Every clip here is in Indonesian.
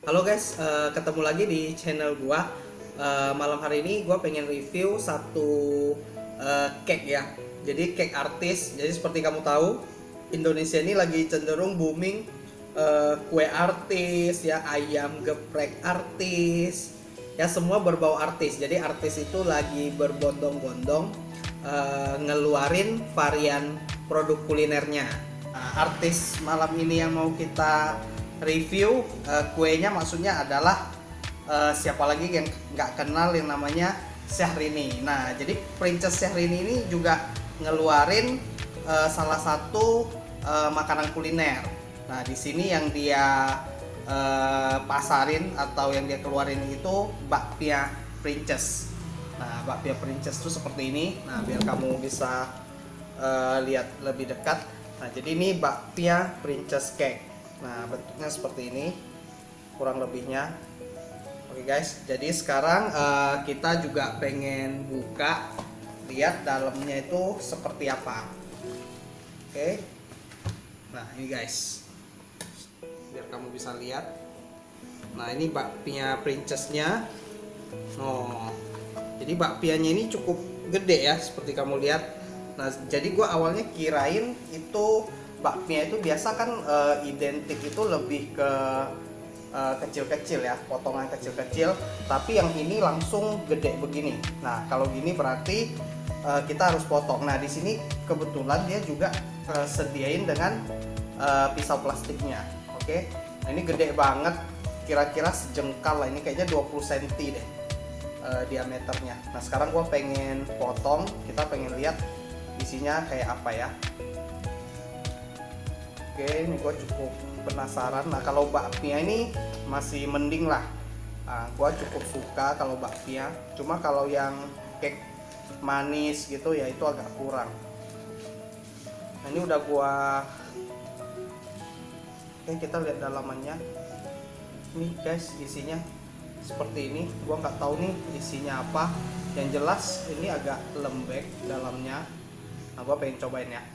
Halo guys, ketemu lagi di channel gua. Malam hari ini gua pengen review satu cake ya. Jadi cake artis. Jadi seperti kamu tahu, Indonesia ini lagi cenderung booming kue artis ya, ayam geprek artis. Ya semua berbau artis. Jadi artis itu lagi berbondong-bondong ngeluarin varian produk kulinernya. Nah, artis malam ini yang mau kita review kuenya maksudnya adalah siapa lagi yang nggak kenal yang namanya Syahrini. Nah, jadi Princess Syahrini ini juga ngeluarin salah satu makanan kuliner. Nah, di sini yang dia pasarin atau yang dia keluarin itu bakpia Princess. Nah, bakpia Princess itu seperti ini. Nah, biar kamu bisa lihat lebih dekat. Nah, jadi ini bakpia Princess cake. Nah, bentuknya seperti ini kurang lebihnya. Oke guys, jadi sekarang kita juga pengen buka, lihat dalamnya itu seperti apa. Oke. Nah, ini guys, biar kamu bisa lihat. Nah, ini bakpia Princessnya. Oh, jadi bakpianya ini cukup gede ya, seperti kamu lihat. Nah, jadi gua awalnya kirain itu bakpia itu biasa kan identik itu lebih ke kecil-kecil ya, potongan kecil-kecil, tapi yang ini langsung gede begini. Nah, kalau gini berarti kita harus potong. Nah, di sini kebetulan dia juga sediain dengan pisau plastiknya. Oke. Nah, ini gede banget, kira-kira sejengkal lah, ini kayaknya 20 cm deh diameternya. Nah, sekarang gua pengen potong, kita pengen lihat isinya kayak apa ya. Oke, ini gue cukup penasaran. Nah, kalau bakpia ini masih mending lah. Nah, gue cukup suka kalau bakpia. Cuma kalau yang cake manis gitu ya itu agak kurang. Nah, ini udah gue. Oke, kita lihat dalamannya. Ini guys, isinya seperti ini. Gue nggak tahu nih isinya apa. Yang jelas ini agak lembek dalamnya. Nah, gue pengen cobain ya.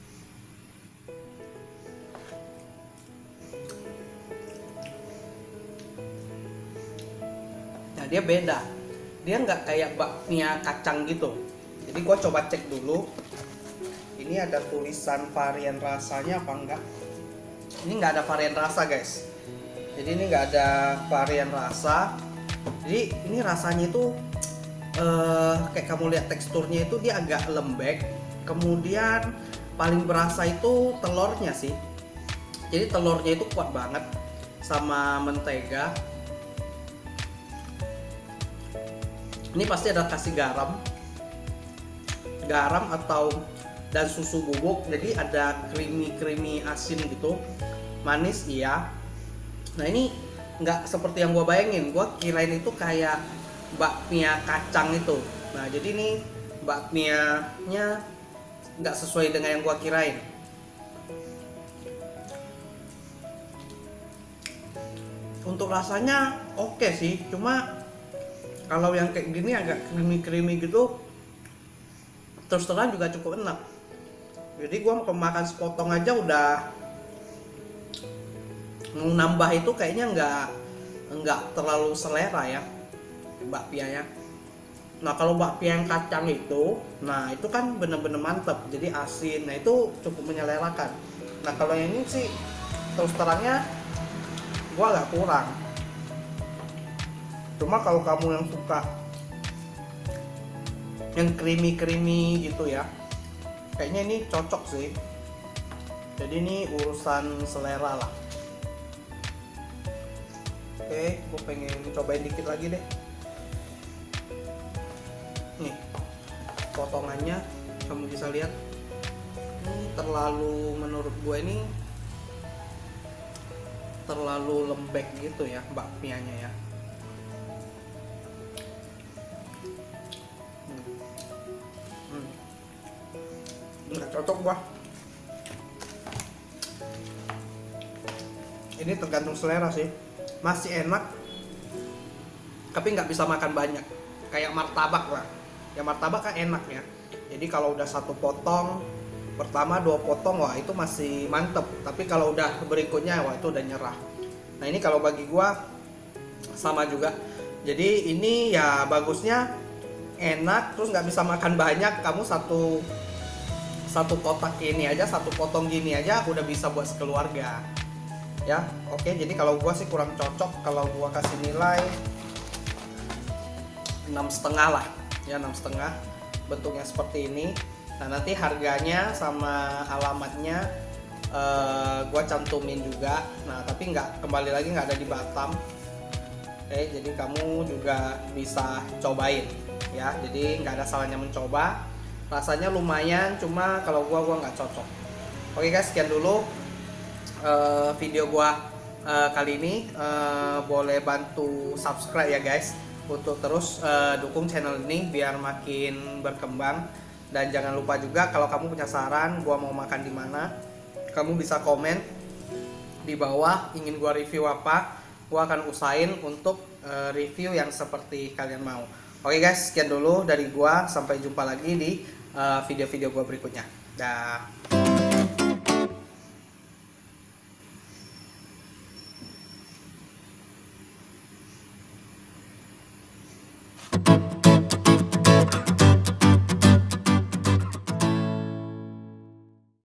Nah, dia beda, dia nggak kayak bakpia kacang gitu. Jadi gua coba cek dulu, ini ada tulisan varian rasanya apa enggak. Ini nggak ada varian rasa guys, jadi ini nggak ada varian rasa. Jadi ini rasanya itu kayak kamu lihat teksturnya itu dia agak lembek. Kemudian paling berasa itu telurnya sih, jadi telurnya itu kuat banget sama mentega. Ini pasti ada kasih garam atau dan susu bubuk, jadi ada creamy asin gitu, manis iya. Nah, ini nggak seperti yang gua bayangin, gua kirain itu kayak bakpia kacang itu. Nah, jadi ini bakpia-nya nggak sesuai dengan yang gua kirain. Untuk rasanya oke sih, cuma kalau yang kayak gini agak creamy gitu, terus terang juga cukup enak. Jadi gua makan sepotong aja udah mau nambah, itu kayaknya nggak terlalu selera ya bakpia ya. Nah, kalau bakpia yang kacang itu, nah itu kan bener-bener mantep, jadi asin. Nah, itu cukup menyelerakan. Nah, kalau yang ini sih terus terangnya gua agak kurang. Cuma kalau kamu yang suka yang creamy gitu ya, kayaknya ini cocok sih. Jadi ini urusan selera lah. Oke, gue pengen cobain dikit lagi deh. Nih, potongannya kamu bisa lihat. Ini terlalu, menurut gue ini terlalu lembek gitu ya bakpianya ya. Nggak cocok gua. Ini tergantung selera sih. Masih enak, tapi nggak bisa makan banyak. Kayak martabak lah. Ya martabak kan enak ya. Jadi kalau udah satu potong, pertama 2 potong, wah itu masih mantep. Tapi kalau udah berikutnya, wah itu udah nyerah. Nah, ini kalau bagi gua sama juga. Jadi ini ya bagusnya enak, terus nggak bisa makan banyak. Kamu satu kotak ini aja, satu potong gini aja udah bisa buat sekeluarga ya. Oke, jadi kalau gua sih kurang cocok, kalau gua kasih nilai 6,5 lah ya, 6,5. Bentuknya seperti ini. Nah nanti harganya sama alamatnya gua cantumin juga. Nah tapi kembali lagi nggak ada di Batam. Oke, jadi kamu juga bisa cobain ya. Jadi nggak ada salahnya mencoba. Rasanya lumayan, cuma kalau gua nggak cocok. Oke guys, sekian dulu video gua kali ini. Boleh bantu subscribe ya guys, untuk terus dukung channel ini biar makin berkembang. Dan jangan lupa juga kalau kamu punya saran gua mau makan di mana, kamu bisa komen di bawah ingin gua review apa. Gua akan usahain untuk review yang seperti kalian mau. Oke guys, sekian dulu dari gua. Sampai jumpa lagi di video-video gua berikutnya. Dah.